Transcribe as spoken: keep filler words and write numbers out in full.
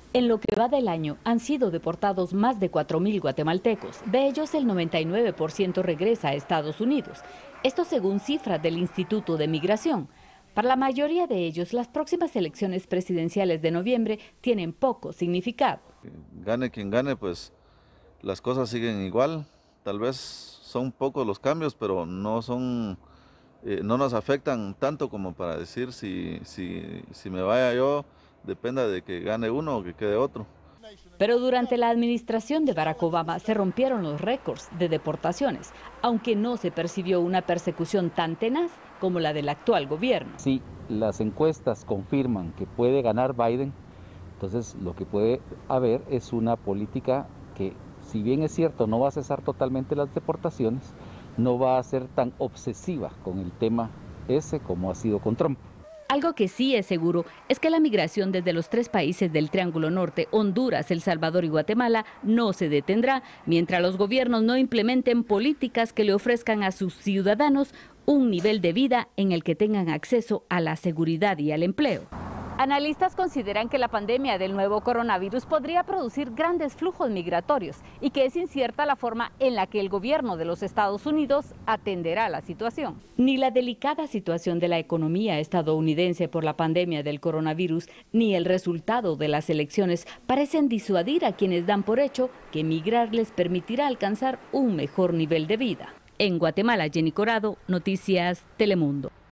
En lo que va del año, han sido deportados más de cuatro mil guatemaltecos. De ellos, el noventa y nueve por ciento regresa a Estados Unidos. Esto según cifras del Instituto de Migración. Para la mayoría de ellos, las próximas elecciones presidenciales de noviembre tienen poco significado. Gane quien gane, pues las cosas siguen igual. Tal vez son pocos los cambios, pero no son, eh, no nos afectan tanto como para decir si, si, si me vaya yo, dependa de que gane uno o que quede otro. Pero durante la administración de Barack Obama se rompieron los récords de deportaciones, aunque no se percibió una persecución tan tenaz como la del actual gobierno. Si las encuestas confirman que puede ganar Biden, entonces lo que puede haber es una política que, si bien es cierto, no va a cesar totalmente las deportaciones, no va a ser tan obsesiva con el tema ese como ha sido con Trump. Algo que sí es seguro es que la migración desde los tres países del Triángulo Norte, Honduras, El Salvador y Guatemala, no se detendrá mientras los gobiernos no implementen políticas que le ofrezcan a sus ciudadanos un nivel de vida en el que tengan acceso a la seguridad y al empleo. Analistas consideran que la pandemia del nuevo coronavirus podría producir grandes flujos migratorios y que es incierta la forma en la que el gobierno de los Estados Unidos atenderá la situación. Ni la delicada situación de la economía estadounidense por la pandemia del coronavirus, ni el resultado de las elecciones parecen disuadir a quienes dan por hecho que migrar les permitirá alcanzar un mejor nivel de vida. En Guatemala, Jenny Corado, Noticias Telemundo.